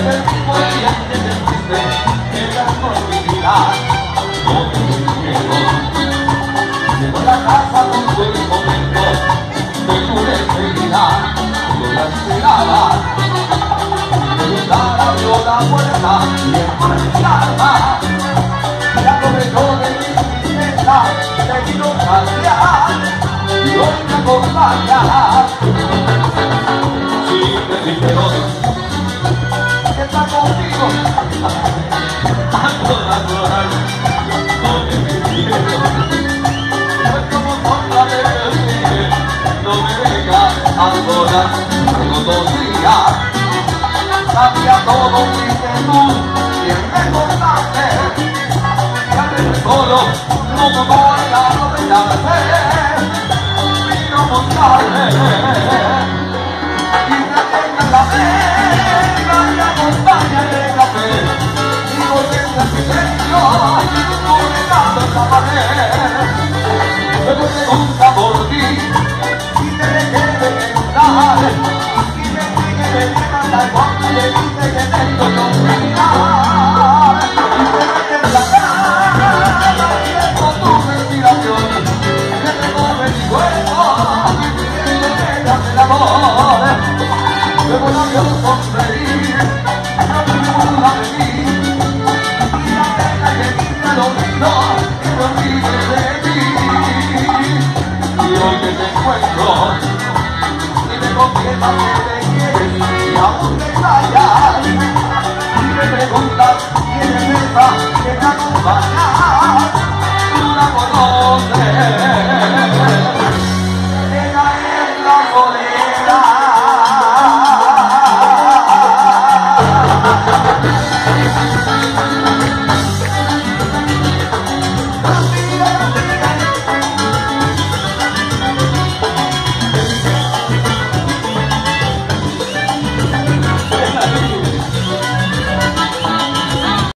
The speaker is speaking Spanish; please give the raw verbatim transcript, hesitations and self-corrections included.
el mismo día que te fuiste, ella no olvidará. No te quiero. Llegó a la casa con tu momento de tu despedida. Yo la esperaba. Abrió la puerta y en marcharla y aprovechó de mi tristeza te vino a cambiar y hoy me acompaña. Si te dijeron que está contigo tanto natural, no te mintieron, pues como contra de decir no me dejas a solas por dos días. Sabía todo, fuiste tú quien me contaste que al ver solo no me voy a olvidarte vino a montarme y me alegra la pena y la montaña de café y volviendo el silencio conectando esa pared luego pregunta por ti y te dejé de pensar y me sigue de la boca y le dice que tengo que olvidar y te mete en la cara y con tu respiración que recorre mi cuerpo y me dejas el amor luego la vio sonreír no me burla de mí y la pena que quita el olvido que me olvide de ti y hoy que te encuentro y me confiesas que te quieres y aún te callas y me preguntas quién es esa que te acompaña, tú la conoces.